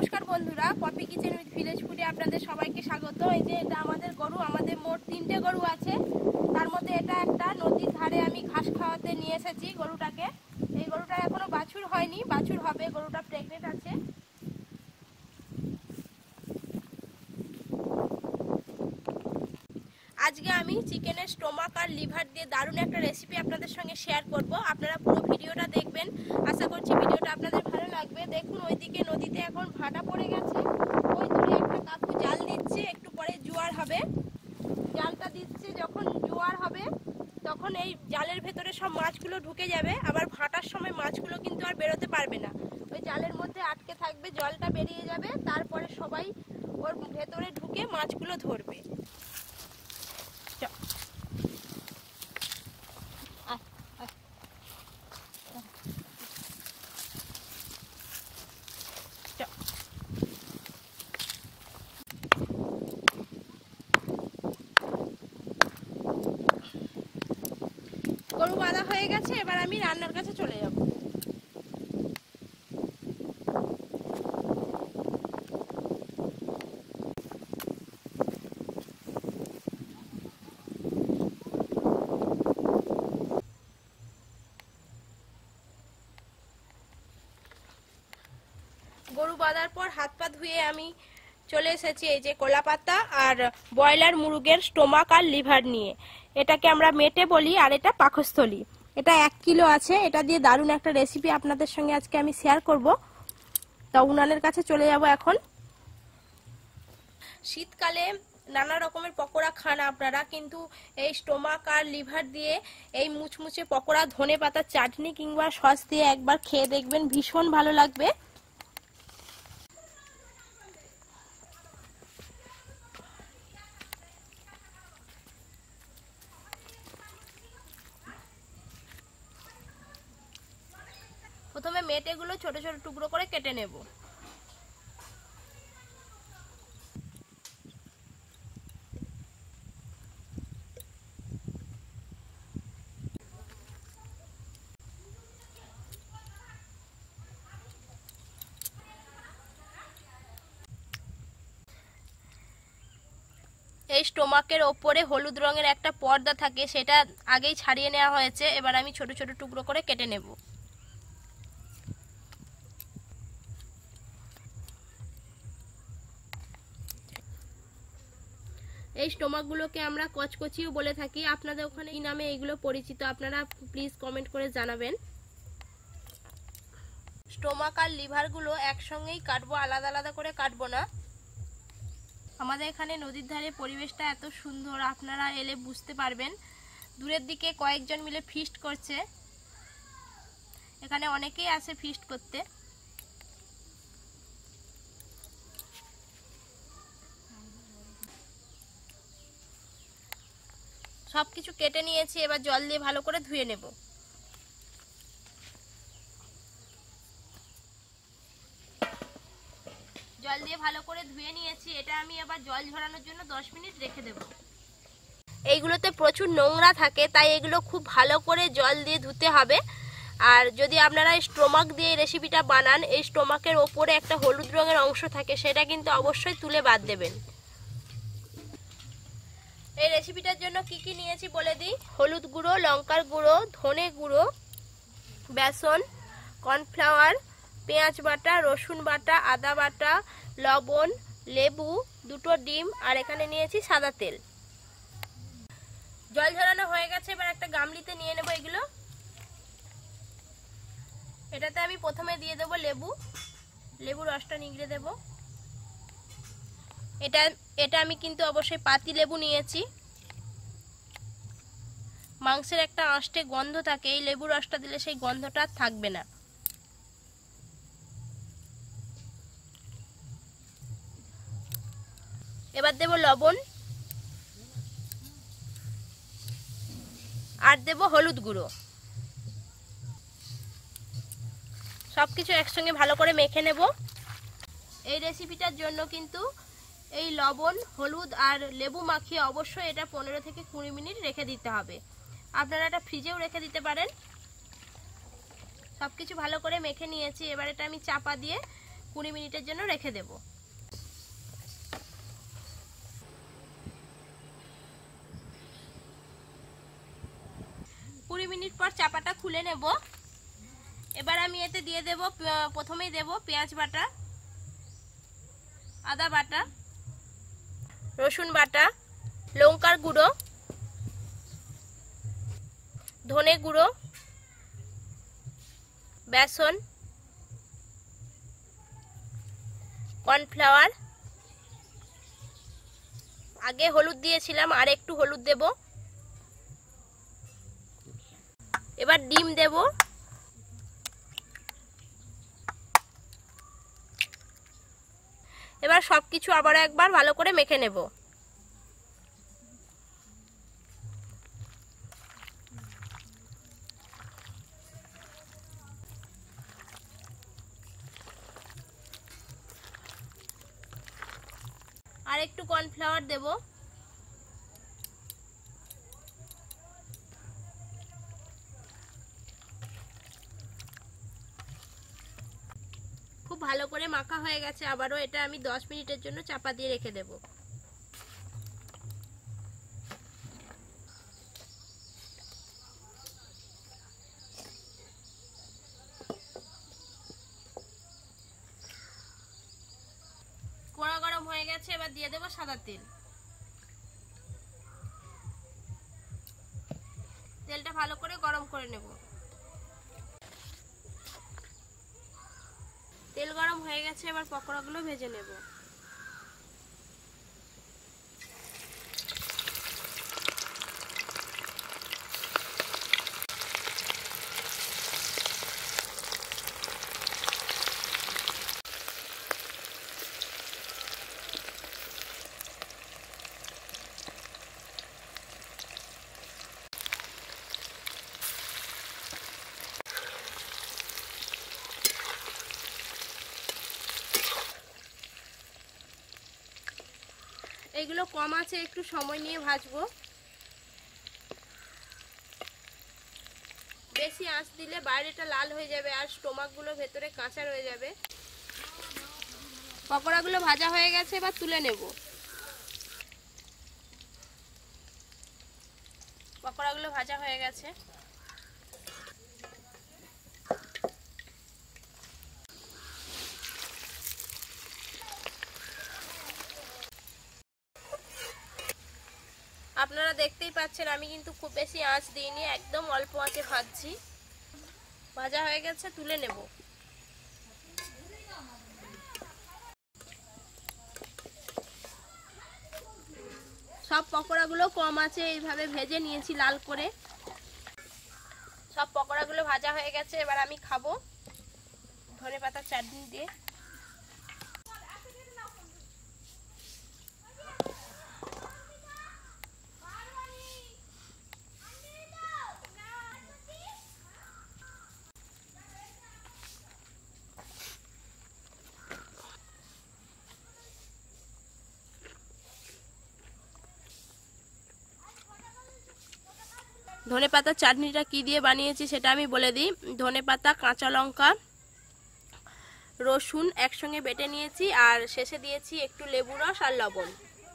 নমস্কার বন্ধুরা, poppy kitchen with village ফুডে আপনাদের সবাইকে স্বাগত। এই যে এটা আমাদের গরু, আমাদের মোট 3টে গরু আছে। তার মধ্যে এটা একটা নদীর ধারে আমি ঘাস খাওয়াতে নিয়ে এসেছি গরুটাকে। এই গরুটার এখনো বাছুর হয়নি, বাছুর হবে, গরুটা প্রেগনেন্ট আছে। আজকে আমি চিকেনের স্টোমাক আর লিভার দিয়ে দারুণ একটা রেসিপি আপনাদের সঙ্গে শেয়ার করব। আপনারা পুরো ভিডিওটা দেখবেন, আশা করছি ভিডিওটা আপনাদের ভালো লাগবে। দেখুন ওইদিকে নদীতে এখন ভাটা পড়ে গেছে, ওই দূরে একটা কাকু জাল দিচ্ছে, একটু পরে জোয়ার হবে। জালটা দিচ্ছে, যখন জোয়ার হবে তখন এই জালের ভেতরে সব মাছগুলো ঢুকে যাবে। আবার ভাটার সময় মাছগুলো কিন্তু আর বেরোতে পারবে না, ওই জালের মধ্যে আটকে থাকবে, জলটা বেরিয়ে যাবে, তারপরে সবাই ওর ভেতরে ঢুকে মাছগুলো ধরবে। গরু বাঁধা হয়ে গেছে, এবার আমি রান্নার কাছে চলে যাব। গরু বাঁধার পর হাত পা ধুয়ে আমি চলে এসেছি এই যে কলা পাতা আর ব্রয়লার মুরগের স্টোমাক আর লিভার নিয়ে। এটাকে আমরা মেটে বলি আর এটা পাকস্থলী। এটা 1 কিলো আছে। এটা দিয়ে দারুণ একটা রেসিপি আপনাদের সঙ্গে আজকে আমি শেয়ার করব। তা উনানের কাছে চলে যাব এখন। শীতকালে নানা রকমের পকোড়া খান আপনারা, কিন্তু এই স্টোমাক আর লিভার দিয়ে এই মুচমুচে পকোড়া ধনে পাতার চাটনি কিংবা সস দিয়ে একবার খেয়ে দেখবেন, ভীষণ ভালো লাগবে। প্রথমে মেটেগুলো ছোট ছোট টুকরো করে কেটে নেব। এই স্টোমাকের ওপরে হলুদ রঙের একটা পর্দা থাকে, সেটা আগেই ছাড়িয়ে নেওয়া হয়েছে। এবার আমি ছোট ছোট টুকরো করে কেটে নেব। এই স্টোমাকগুলোকে আমরা কচকচিও বলে থাকি। আপনাদের ওখানে কি নামে এইগুলো পরিচিত আপনারা প্লিজ কমেন্ট করে জানাবেন। স্টোমাক আর লিভারগুলো একসঙ্গেই কাটবো, আলাদা আলাদা করে কাটবো না। আমাদের এখানে নদীর ধারে পরিবেশটা এত সুন্দর, আপনারা এলে বুঝতে পারবেন। দূরের দিকে কয়েকজন মিলে ফিস্ট করছে, এখানে অনেকেই আসে ফিস্ট করতে। সবকিছু কেটে নিয়েছি, এবার জল দিয়ে ভালো করে ধুয়ে নেব। জল দিয়ে ভালো করে ধুয়ে নিয়েছি। এটা আমি আবার জল ঝরানোর জন্য 10 মিনিট রেখে দেব। এইগুলোতে প্রচুর নোংরা থাকে, তাই এগুলো খুব ভালো করে জল দিয়ে ধুতে হবে। আর যদি আপনারা স্টোমাক দিয়ে রেসিপিটা বানান, এই স্টোমাকের ওপরে একটা হলুদ রঙের অংশ থাকে, সেটা কিন্তু অবশ্যই তুলে বাদ দেবেন। এই রেসিপিটার জন্য কি কি নিয়েছি বলে দিই। হলুদ গুঁড়ো, লঙ্কার গুঁড়ো, ধনে গুঁড়ো, বেসন, কর্নফ্লাওয়ার, পেঁয়াজ বাটা, রসুন বাটা, আদা বাটা, লবণ, লেবু, 2টো ডিম, আর এখানে নিয়েছি সাদা তেল। জল ঝরানো হয়ে গেছে, এবার একটা গামলিতে নিয়ে নেব এগুলো। এটাতে আমি প্রথমে দিয়ে দেব লেবু রসটা নিগড়ে দেব। এটা আমি কিন্তু অবশ্যই পাতি লেবু নিয়েছি। মাংসের একটা আঁশটে গন্ধ থাকে, এই লেবু রসটা দিলে সেই গন্ধটা থাকবে না। এবার দেব লবণ আর দেব হলুদ গুঁড়ো। সবকিছু একসঙ্গে ভালো করে মেখে নেব। এই রেসিপিটার জন্য কিন্তু এই লবণ, হলুদ আর লেবু মাখিয়ে অবশ্যই এটা 15 থেকে 20 মিনিট রেখে দিতে হবে। আপনারা এটা ফ্রিজেও রেখে দিতে পারেন। সবকিছু ভালো করে মেখে নিয়েছি, এবার এটা আমি চাপা দিয়ে 20 মিনিটের জন্য রেখে দেব। মিনিট পর চাপাটা খুলে নেব। এবার আমি এতে দিয়ে দেব, প্রথমেই দেব পেঁয়াজ বাটা, আদা বাটা, রসুন বাটা, লঙ্কার গুঁড়ো, ধনে গুঁড়ো, বেসন, কর্নফ্লাওয়ার, আগে হলুদ দিয়েছিলাম, আর একটু হলুদ দেব। এবার ডিম দেব। এবার সবকিছু আবার একবার ভালো করে মেখে নেব। আর একটু কর্নফ্লাওয়ার দেব। খুব ভালো করে মাখা হয়ে গেছে। আবারও এটা আমি 10 মিনিটের জন্য চাপা দিয়ে রেখে দেব। কড়া গরম হয়ে গেছে, এবার দিয়ে দেব সাদা তেল। তেলটা ভালো করে গরম করে নেব। তেল গরম হয়ে গেছে, এবার পকোড়াগুলো ভেজে নেব। এইগুলো কম আছে, একটু সময় নিয়ে ভাজবো। বেশি আঁচ দিলে বাইরেটা লাল হয়ে যাবে আর স্টোমাকগুলো ভেতরে কাঁচা রয়ে যাবে। পকোড়াগুলো ভাজা হয়ে গেছে, এবার তুলে নেব। পকোড়াগুলো ভাজা হয়ে গেছে। আপনারা দেখতেই পাচ্ছেন আমি কিন্তু খুব বেশি আঁচ দিইনি, একদম অল্প আঁচে ভাজছি। ভাজা হয়ে গেছে, তুলে নেব। সব পকোড়াগুলো কম আছে এইভাবে ভেজে নিয়েছি লাল করে। সব পকোড়াগুলো ভাজা হয়ে গেছে, এবার আমি খাবো ধনেপাতার চাটনি দিয়ে। ধনেপাতার চাটনিটা কি দিয়ে বানিয়েছি সেটা আমি বলে দিই। ধনেপাতা, কাঁচা লঙ্কা, রসুন একসঙ্গে বেটে নিয়েছি, আর শেষে দিয়েছি একটু লেবু রস আর লবণ।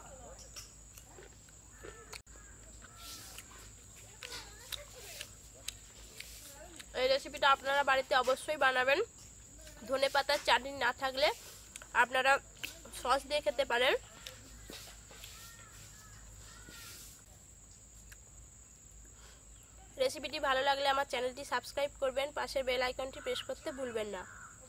এই রেসিপিটা আপনারা বাড়িতে অবশ্যই বানাবেন। ধনেপাতার চাটনি না থাকলে আপনারা সস দিয়ে খেতে পারেন। রেসিপিটি ভালো লাগলে আমার চ্যানেলটি সাবস্ক্রাইব করবেন, পাশের বেল আইকনটি প্রেস করতে ভুলবেন না।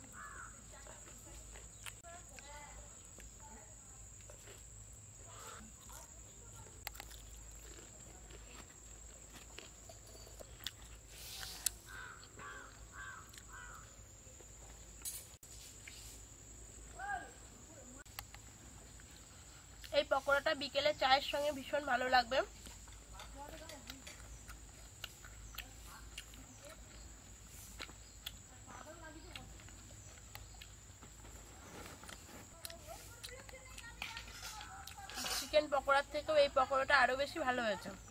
এই পকোড়াটা বিকেলে চায়ের সঙ্গে ভীষণ ভালো লাগবে। চিকেন পকোড়ার থেকেও এই পকোড়াটা আরো বেশি ভালো হয়েছে।